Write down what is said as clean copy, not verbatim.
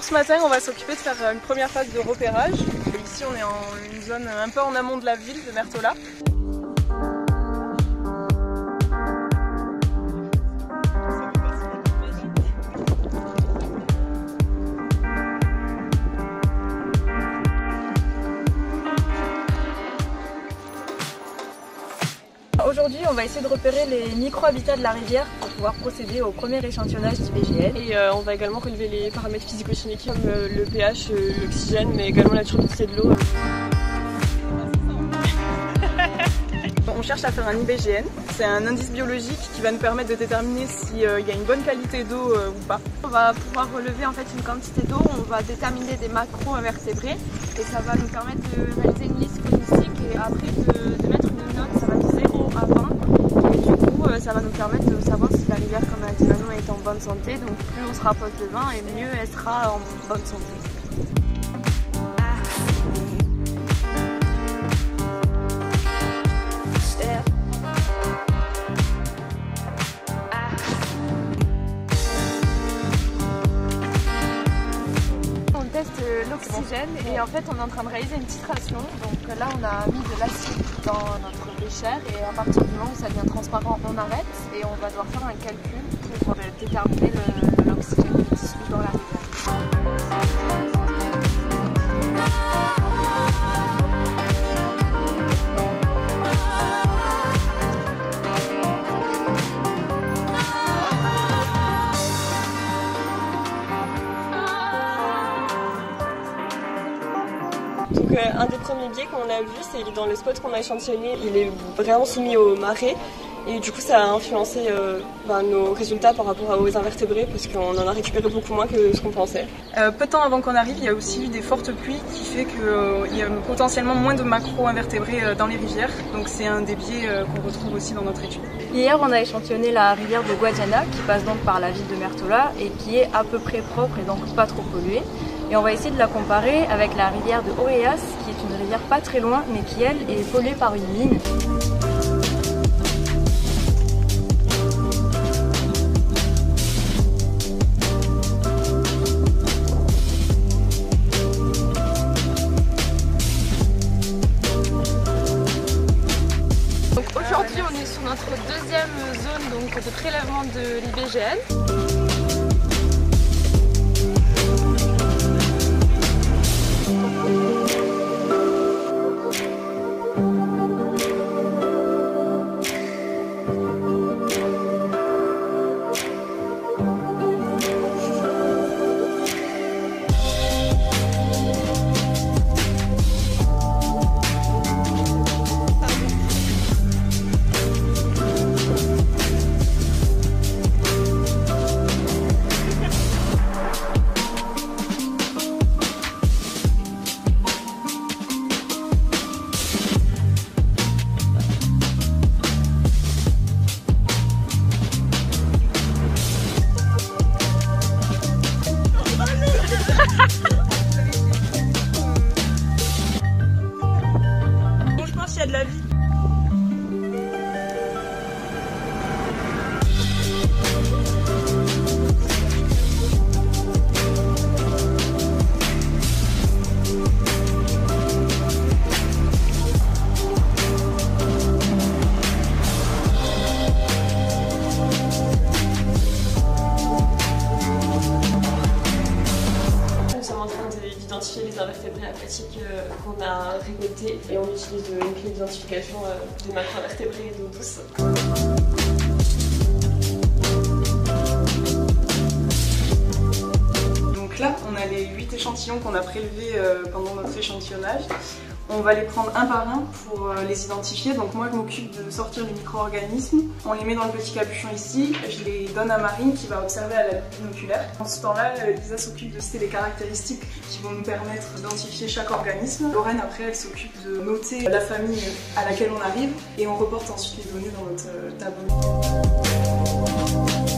Donc ce matin, on va s'occuper de faire une première phase de repérage. Ici, on est en une zone un peu en amont de la ville de Mértola. Aujourd'hui, on va essayer de repérer les micro-habitats de la rivière pour pouvoir procéder au premier échantillonnage d'IBGN. Et on va également relever les paramètres physico-chimiques comme le pH, l'oxygène, mais également la turbidité de l'eau. On cherche à faire un IBGN. C'est un indice biologique qui va nous permettre de déterminer s'il y a une bonne qualité d'eau ou pas. On va pouvoir relever en fait une quantité d'eau, on va déterminer des macro-invertébrés et ça va nous permettre de réaliser une liste phonistique et après de mettre une note, ça va de 0 à 20 et du coup ça va nous permettre de savoir si la rivière, comme a dit Manon, est en bonne santé. Donc plus on se rapproche de 20 et mieux elle sera en bonne santé. L'oxygène et en fait on est en train de réaliser une titration. Donc là on a mis de l'acide dans notre bécher et à partir du moment où ça devient transparent on arrête et on va devoir faire un calcul pour déterminer l'oxygène qui se trouve dans la rivière. Donc un des premiers biais qu'on a vu, c'est que dans le spot qu'on a échantillonné, il est vraiment soumis aux marées. Et du coup ça a influencé nos résultats par rapport aux invertébrés parce qu'on en a récupéré beaucoup moins que ce qu'on pensait. Peu de temps avant qu'on arrive, il y a aussi eu des fortes pluies qui fait qu'il y a potentiellement moins de macro-invertébrés dans les rivières. Donc c'est un des biais qu'on retrouve aussi dans notre étude. Hier on a échantillonné la rivière de Guadiana qui passe donc par la ville de Mértola et qui est à peu près propre et donc pas trop polluée. Et on va essayer de la comparer avec la rivière de Oreas qui est une rivière pas très loin mais qui elle est polluée par une mine. Aujourd'hui, on est sur notre deuxième zone de prélèvement de l'IBGN. Il y a de la vie. D'identifier les invertébrés aquatiques qu'on a récoltés et on utilise une clé d'identification de macro-invertébrés d'eau douce. Donc là, on a les 8 échantillons qu'on a prélevés pendant notre échantillonnage. On va les prendre un par un pour les identifier. Donc moi je m'occupe de sortir les micro-organismes. On les met dans le petit capuchon ici. Je les donne à Marine qui va observer à la binoculaire. En ce temps-là, Lisa s'occupe de citer les caractéristiques qui vont nous permettre d'identifier chaque organisme. Lorraine après elle s'occupe de noter la famille à laquelle on arrive et on reporte ensuite les données dans notre tableau.